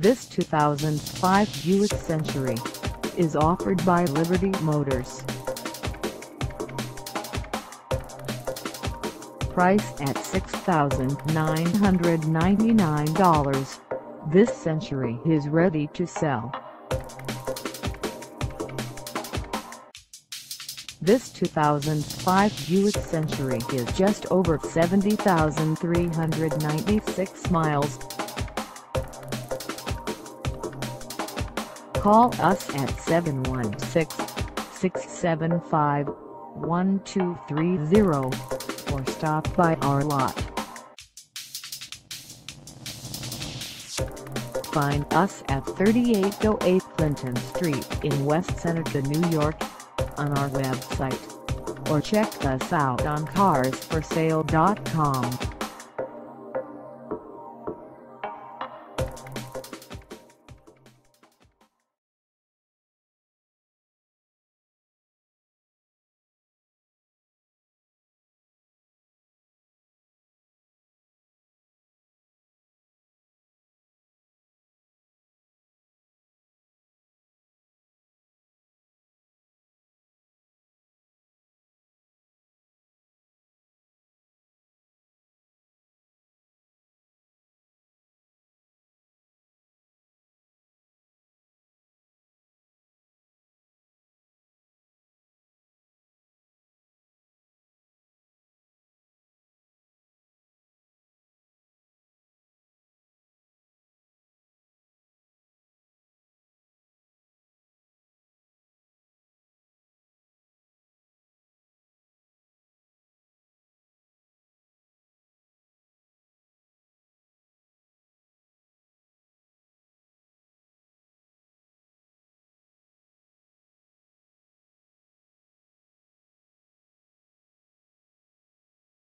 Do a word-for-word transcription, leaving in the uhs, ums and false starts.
This two thousand five Buick Century is offered by Liberty Motors. Priced at six thousand nine hundred ninety-nine dollars, this Century is ready to sell. This two thousand five Buick Century is just over seventy thousand three hundred ninety-six miles. Call us at seven one six, six seven five, one two three zero or stop by our lot. Find us at thirty-eight oh eight Clinton Street in West Seneca, New York, on our website, or check us out on cars for sale dot com.